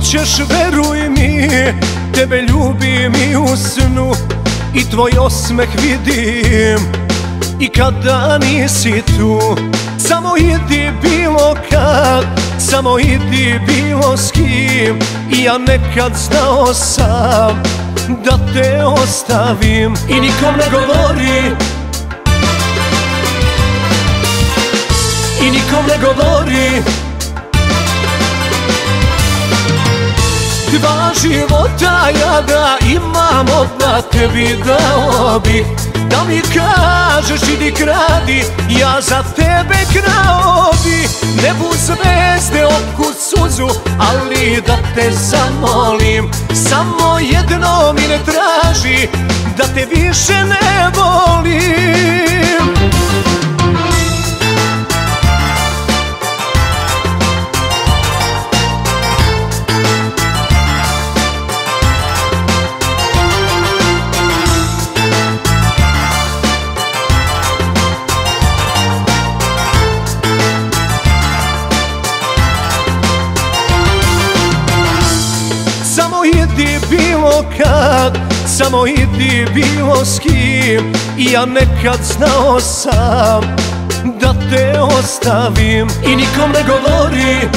ćeš, veruj mi, tebe ljubim i u snu i tvoj osmeh vidim i kada nisi tu. Samo idi bilo kad, samo idi bilo s kim, i ja nekad znao sam da te ostavim. I nikom ne govori, i nikom ne govori, dva života ja da imam, odmah tebi dao bih da mi kažeš idi kradi, ja za tebe krao bih nebu zvezde, oku suzu, ali da te zamolim, samo jedno mi ne traži, da te više ne volim. Samo idi bilo kad, samo idi bilo s kim, i ja nekad znao sam da te ostavim. I nikom ne govori,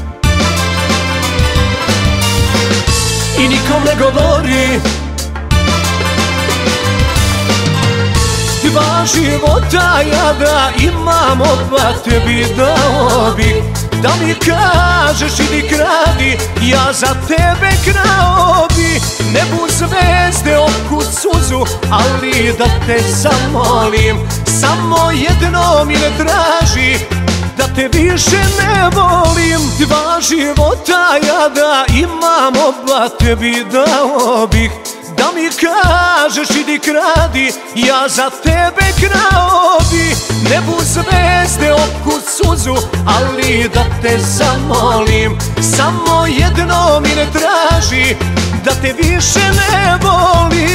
i nikom ne govori, dva života ja da imam, odmah tebi dao bih da mi kažeš idi kradi, ja za tebe krao bih nebu zvezde, oku suzu, ali da te zamolim, samo jedno mi ne traži, da te više ne volim. Dva života ja da imam, odmah tebi dao bih da mi kažeš idi kradi, ja za tebe krao bih nebu zvezde, oku suzu, ali da te zamolim, samo jedno mi ne traži, da te više ne volim.